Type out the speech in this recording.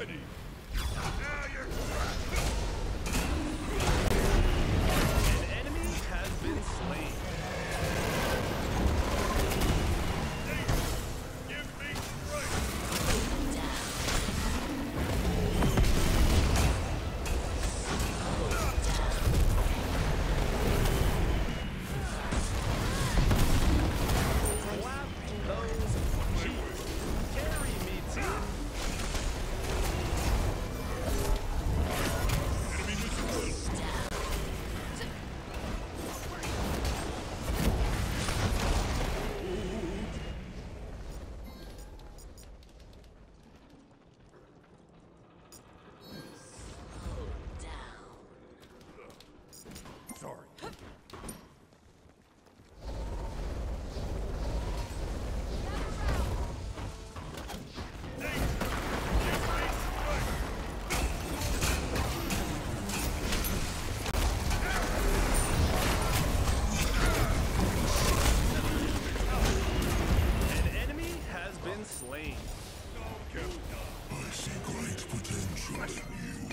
ready. Now you're trapped. An enemy has been slain. Give me strength. Clap those cheeks. Carry me, team. Enemy destroyed. Sorry. An enemy has been slain. I see great potential in you.